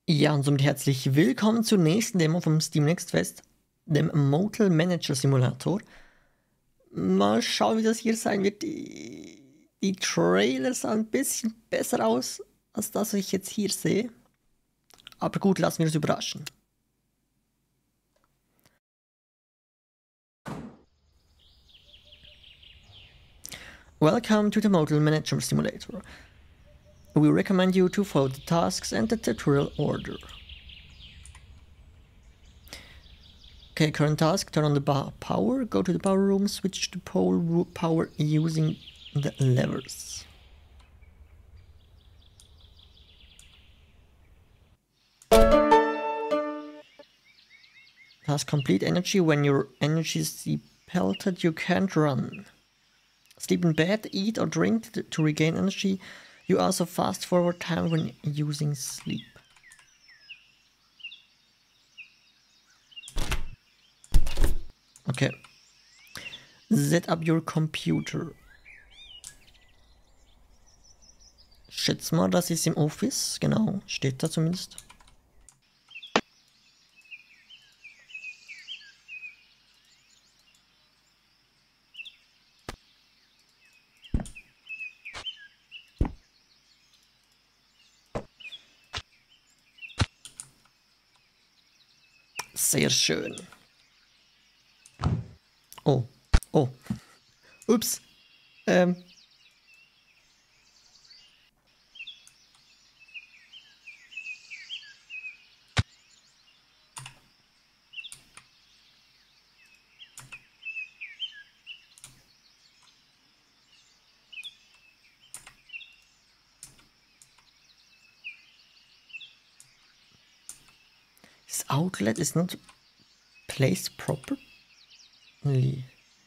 Ja, und somit herzlich willkommen zur nächsten Demo vom Steam Next Fest, dem Motel Manager Simulator. Mal schauen, wie das hier sein wird. Die Trailer sahen ein bisschen besser aus, als das, was ich jetzt hier sehe. Aber gut, lassen wir uns überraschen. Welcome to the Motel Manager Simulator. We recommend you to follow the tasks and the tutorial order. Okay, current task, turn on the power, go to the power room, switch to power using the levers. Task complete energy. When your energy is depleted, you can't run. Sleep in bed, eat or drink to regain energy. You also fast forward time when using sleep. Okay. Set up your computer. Schätz mal, das ist im Office. Genau, steht da zumindest. Sehr schön. Oh, oh. Ups. This outlet is not placed properly.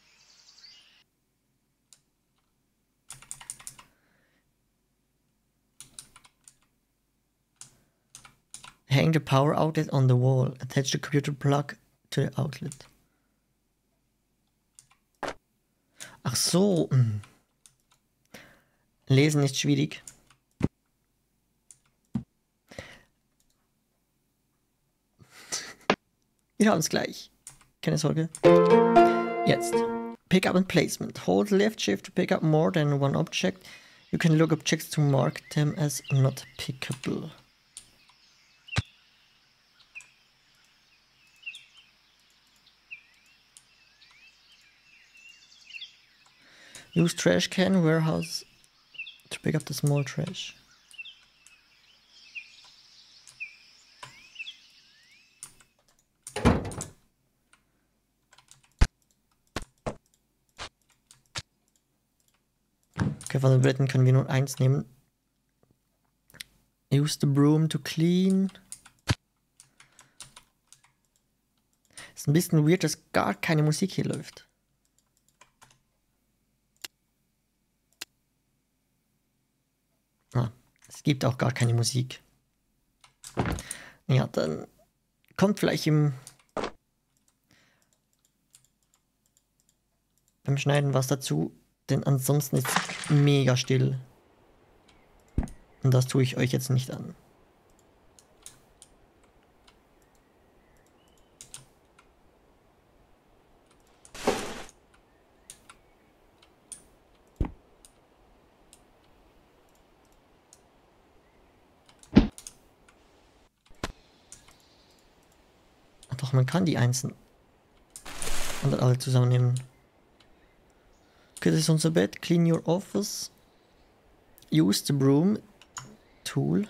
Hang the power outlet on the wall. Attach the computer plug to the outlet. Ach so. Lesen ist schwierig. Wir haben es gleich. Keine Sorge. Jetzt. Pick up and placement. Hold left shift to pick up more than one object. You can look objects to mark them as not pickable. Use trash can warehouse to pick up the small trash. Okay, von den Bretten können wir nur eins nehmen. Use the broom to clean. Ist ein bisschen weird, dass gar keine Musik hier läuft. Ah, es gibt auch gar keine Musik. Ja, dann kommt vielleicht beim Schneiden was dazu, denn ansonsten ist es mega still. Und das tue ich euch jetzt nicht an. Doch, man kann die einzeln und dann alle zusammennehmen. Okay, das ist unser Bett. Clean your office. Use the broom tool.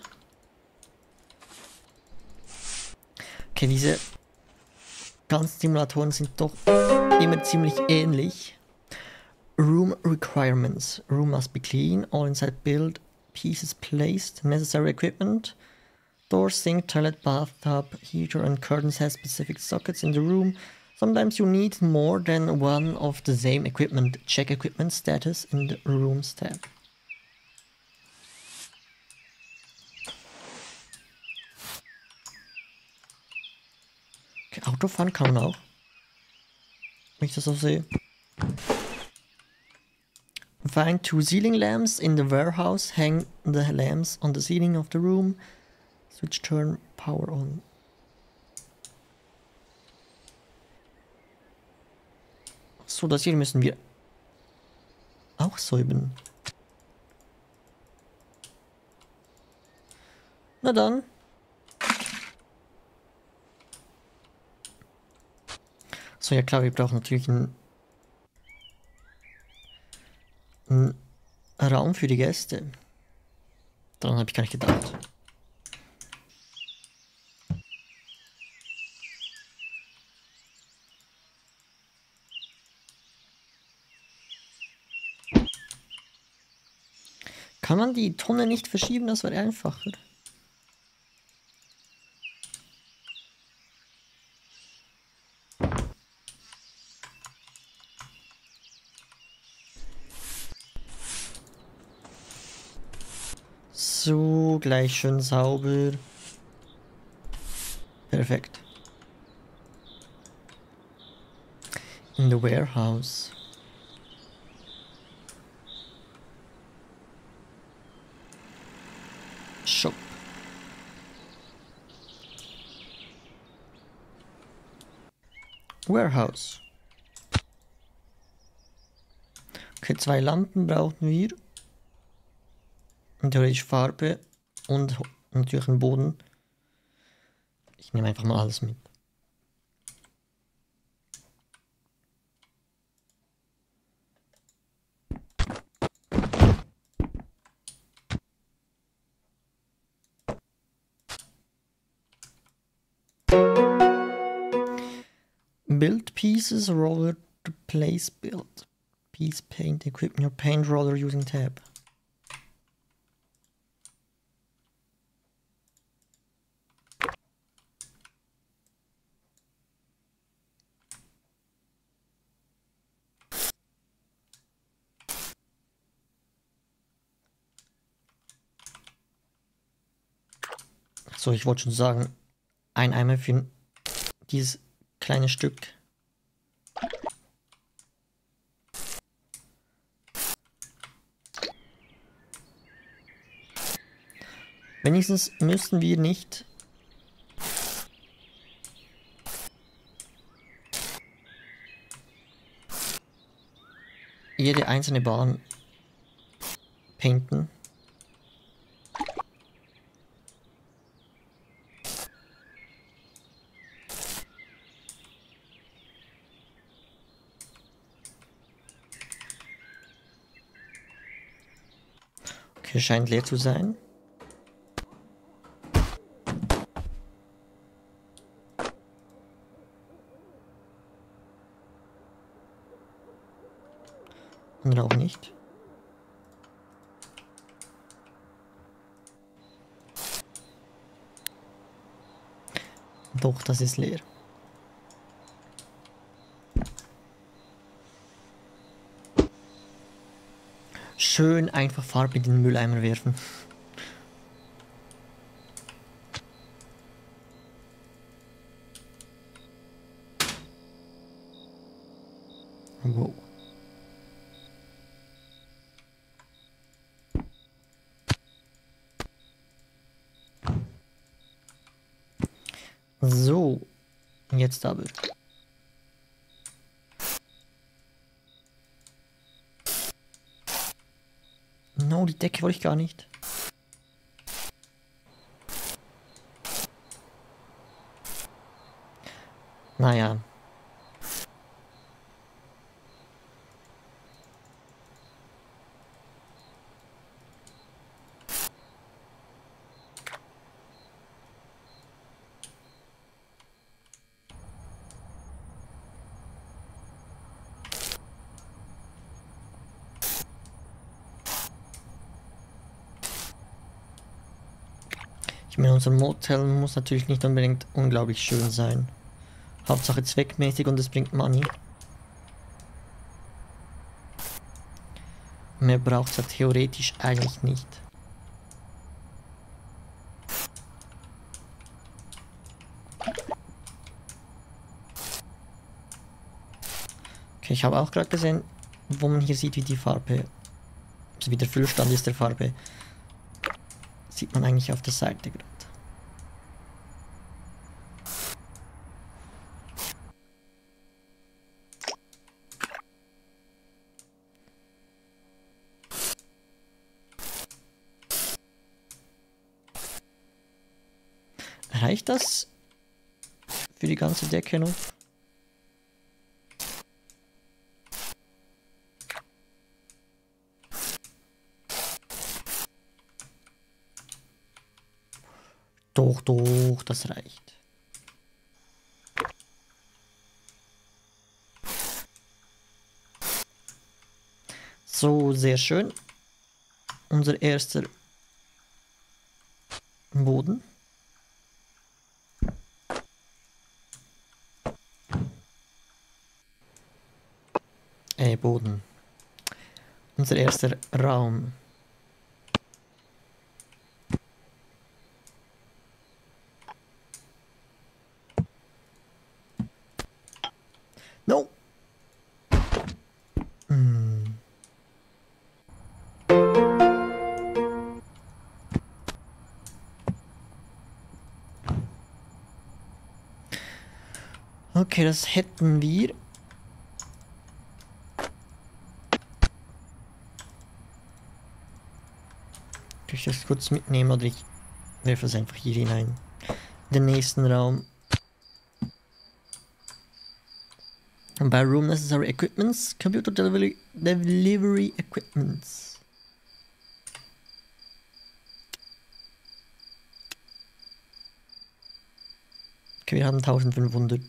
Okay, diese ganzen Simulatoren sind doch immer ziemlich ähnlich. Room requirements. Room must be clean. All inside build pieces placed. Necessary equipment. Door, sink, toilet, bathtub, heater and curtains have specific sockets in the room. Sometimes you need more than one of the same equipment. Check equipment status in the Rooms tab. Okay, Autofahren kann man auch. Wenn ich das so sehe. Find 2 ceiling lamps in the warehouse. Hang the lamps on the ceiling of the room. Switch turn power on. So, das hier müssen wir auch säubern. Na dann. So, ja klar, wir brauchen natürlich einen Raum für die Gäste. Daran habe ich gar nicht gedacht. Kann man die Tonne nicht verschieben? Das wäre einfacher. So, gleich schön sauber. Perfekt. In the warehouse. Shop. Warehouse. Okay, 2 Lampen brauchen wir. Und theoretisch Farbe und natürlich einen Boden. Ich nehme einfach mal alles mit. Build pieces, roller to place build. Piece paint, equip your paint roller using tab. So, ich wollte schon sagen, ein Eimer für dieses kleine Stück. Wenigstens müssen wir nicht jede einzelne Bahn painten. Okay, scheint leer zu sein. Oder auch nicht. Doch, das ist leer. Schön einfach Farbe in den Mülleimer werfen. Wow. So, jetzt aber. No, die Decke wollte ich gar nicht. Naja. Ich meine, unser Motel muss natürlich nicht unbedingt unglaublich schön sein. Hauptsache zweckmäßig und es bringt Money. Mehr braucht es ja theoretisch eigentlich nicht. Okay, ich habe auch gerade gesehen, wo man hier sieht, wie die Farbe, also wie der Füllstand ist der Farbe, sieht man eigentlich auf der Seite gerade. Reicht das für die ganze Decke noch? Doch, doch, das reicht. So, sehr schön. Unser erster Boden. Boden. Unser erster Raum. No! Okay, das hätten wir. Kann ich das kurz mitnehmen oder ich werfe es einfach hier hinein? In den nächsten Raum. By room necessary equipments, computer delivery equipments. Okay, wir haben 1500.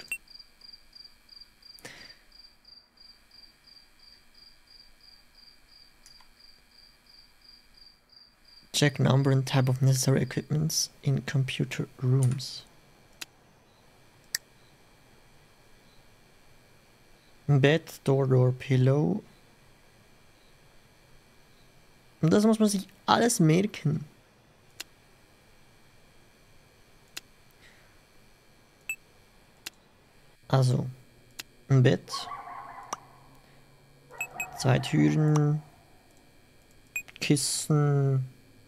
Check number and type of necessary equipments in computer rooms. Bed, door, pillow. Und das muss man sich alles merken. Also, ein Bett. 2 Türen. Kissen.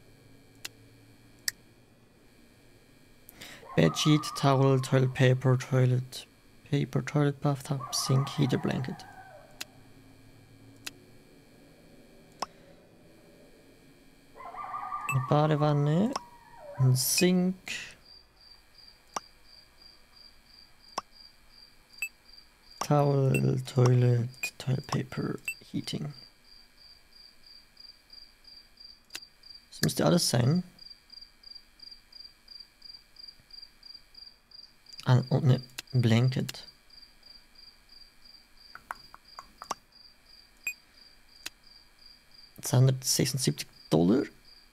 Bedsheet, towel, toilet paper, toilet bathtub, sink, heater, blanket. Eine Badewanne, ein Sink. Towel, toilet paper, heating. Das müsste alles sein. Ah, und eine Blanket. $276.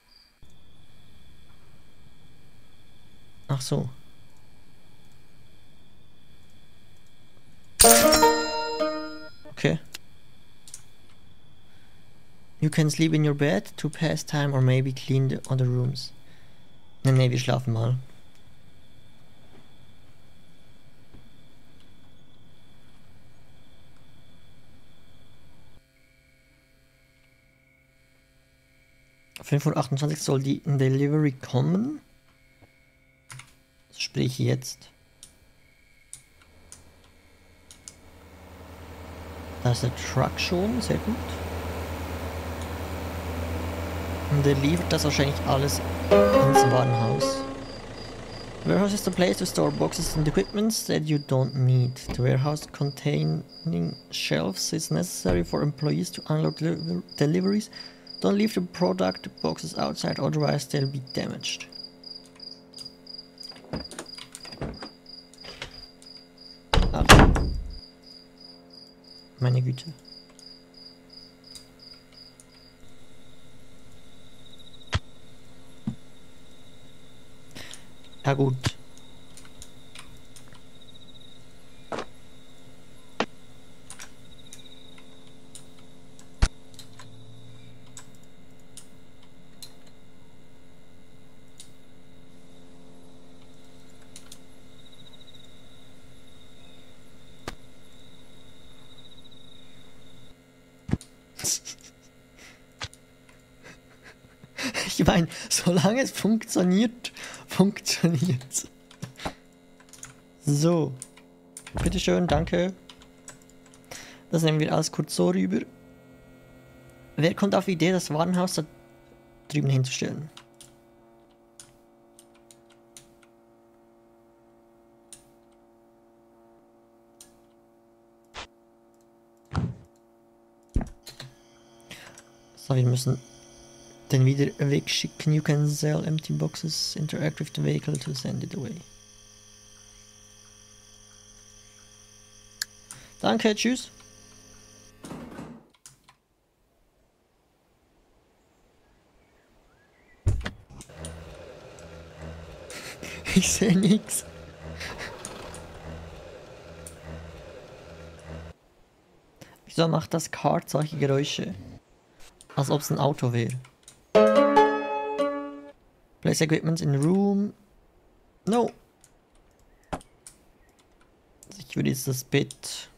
Ach so. Okay. You can sleep in your bed to pass time or maybe clean the other rooms. Ne, wir schlafen mal. Auf 5:28 soll die Delivery kommen. Sprich jetzt. Da ist der Truck schon, sehr gut. Und der liefert das wahrscheinlich alles ins Warenhaus. The warehouse is the place to store boxes and equipments that you don't need. The warehouse containing shelves is necessary for employees to unload deliveries. Don't leave the product boxes outside, otherwise they'll be damaged. Ach. Meine Güte. Ja gut. Ich meine, solange es funktioniert, funktioniert's. So. Bitteschön, danke. Das nehmen wir alles kurz so rüber. Wer kommt auf die Idee, das Warenhaus da drüben hinzustellen? So, wir müssen den wieder wegschicken. You can sell empty boxes, interact with the vehicle to send it away. Danke, tschüss. Ich sehe nichts. Wieso macht das Kart solche Geräusche? Als ob es ein Auto wäre. Place equipment in room. No. Ich würde jetzt das Bett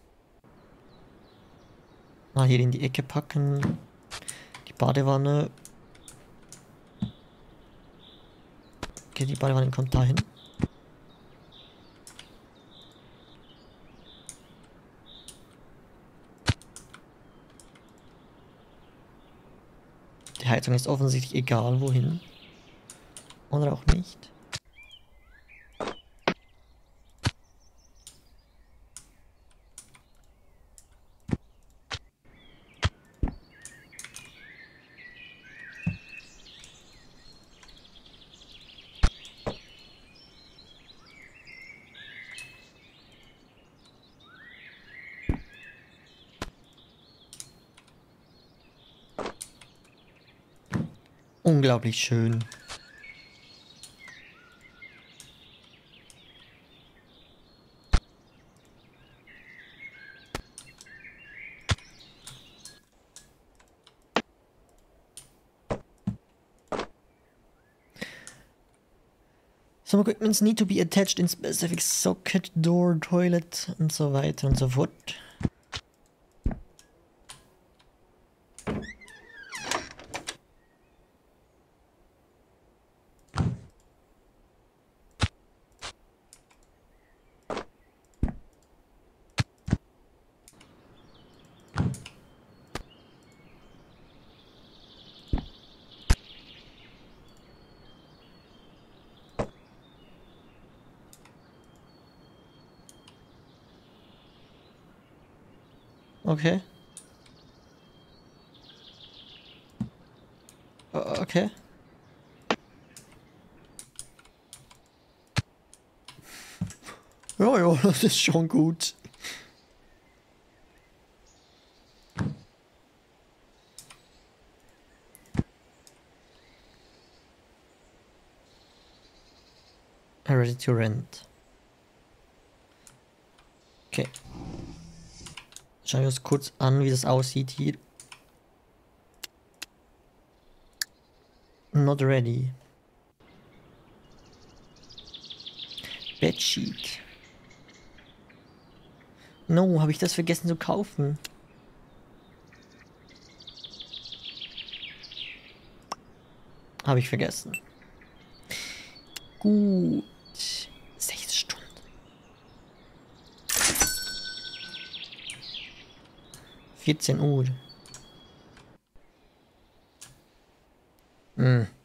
mal hier in die Ecke packen. Die Badewanne. Okay, die Badewanne kommt dahin. Die Heizung ist offensichtlich egal wohin. Oder auch nicht. Unglaublich schön. Some equipments need to be attached in specific socket, door, toilet und so weiter und so fort. Okay. Okay. Ja, ja, das ist schon gut. Ready to rent. Okay. Schauen wir uns kurz an, wie das aussieht hier. Not ready. Bedsheet. No, habe ich das vergessen zu kaufen? Habe ich vergessen. Gut. 6 Stunden. (14 Uhr).